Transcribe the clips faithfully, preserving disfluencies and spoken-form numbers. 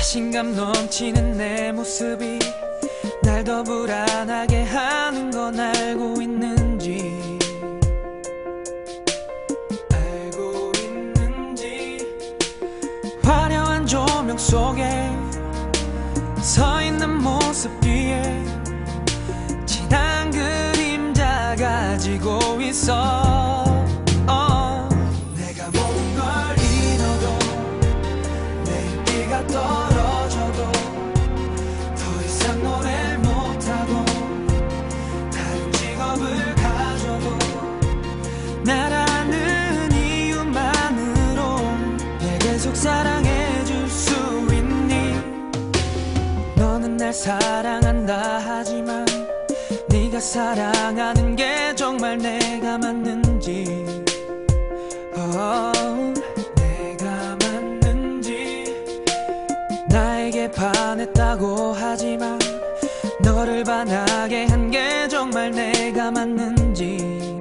자신감 넘치는 내 모습이 날 더 불안하게 하는 건 알고 있는지 알고 있는지 화려한 조명 속에 서 있는 모습 뒤에 진한 그림자 가지고 있어. 어. 내가 모든 걸 잃어도 내 인기가 떨어져도 더 이상 노래를 못하고 다른 직업을 가져도 나라는 이유만으로 날 계속 사랑해줄 수 있니? 너는 날 사랑한다 하지만 네가 사랑하는 게 정말 내가 맞는지 oh, 내가 맞는지 나에게 반했다고 하지만 너를 반하게 한 게 정말 내가 맞는지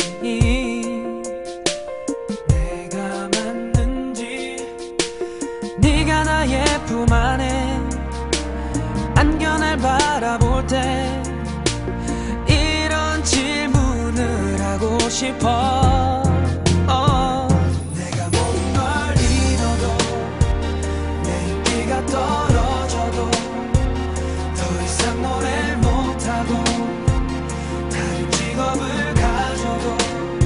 내가 맞는지 네가 나의 품 안에 안겨 날 바라볼 때 이런 질문을 하고 싶어. 어. 내가 모든 걸 잃어도 내 인기가 떨어져도 더 이상 노래를 못하고 다른 직업을 가져도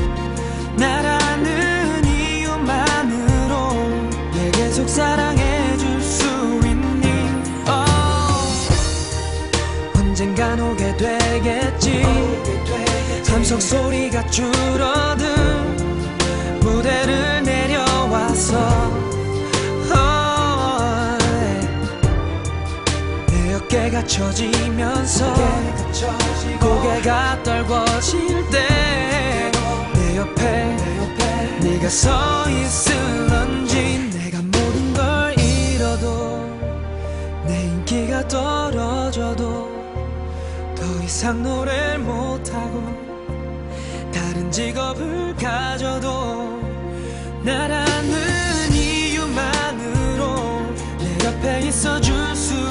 나라는 이유만으로 날 계속 사랑해줄 수 있니? oh. 언젠간 오게 되겠지. 함성 소리가 줄어든 무대를 내려와서 oh, 내 어깨가 처지면서 고개가 떨궈질 때 내 옆에 네가 서 있을런지. 내가 모든 걸 잃어도 내 인기가 떨어져도 더 이상 노래를 못하고 다른 직업을 가져도 나라는 이유만으로 내 옆에 있어줄 수